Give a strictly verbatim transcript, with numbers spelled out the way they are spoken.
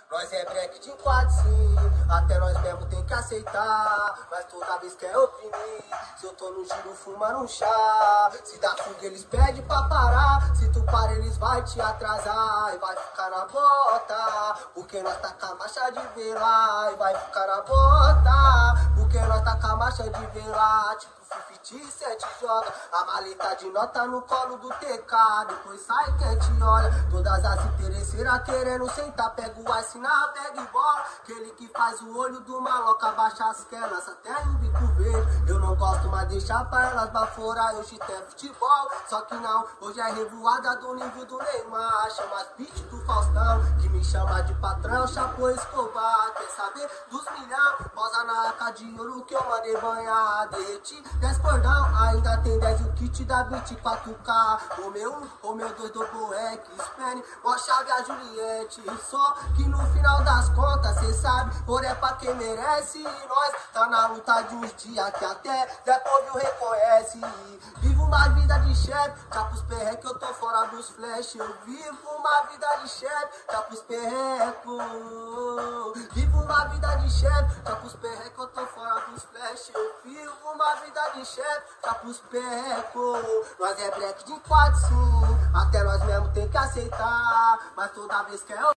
Nós é break de quatro sim, até nós mesmo tem que aceitar. Mas toda vez quer oprimir, se eu tô no giro fumando um chá. Se dá fuga eles pedem pra parar, se tu para eles vai te atrasar. E vai ficar na bota, porque nós tá com a marcha de velar. E vai ficar na bota, porque nós tá com a marcha de velar. Tipo cinquenta e sete joga a maleta de nota no colo do T K. Depois sai quem te olha, todas as interesseiras querendo sentar. Pega o ice na bag e bola, aquele que faz o olho do maloca baixa as quelas até no bico verde. Eu não gosto, mas deixar pra elas baforar. Hoje tem futebol, só que não, hoje é revoada do nível do Neymar. Chama as beat do Faustão, que me chama de patrão, Chapo Escobar. Quer saber dos milhão? Posa na arca de ouro que eu mandei banhar. Derreti dez cordão, ainda tem dez o kit da vinte e quatro K. O meu um, o meu dois do Boeck, Spene, o Chave a Juliette. Só que no final das contas, cê sabe, por é pra quem merece. E nós tá na luta de uns dias que até Zé Povo reconhece. Vivo uma vida de chefe, já pros perrecos eu tô fora dos flash. Eu vivo uma vida de chefe, já pros perrecos. Vivo uma vida de chefe, já pros perrecos eu tô fora dos flash. Eu vivo uma vida de chefe, já pros perrecos. Nós é black de quatro sim, até nós mesmo tem que aceitar. Mas toda vez que é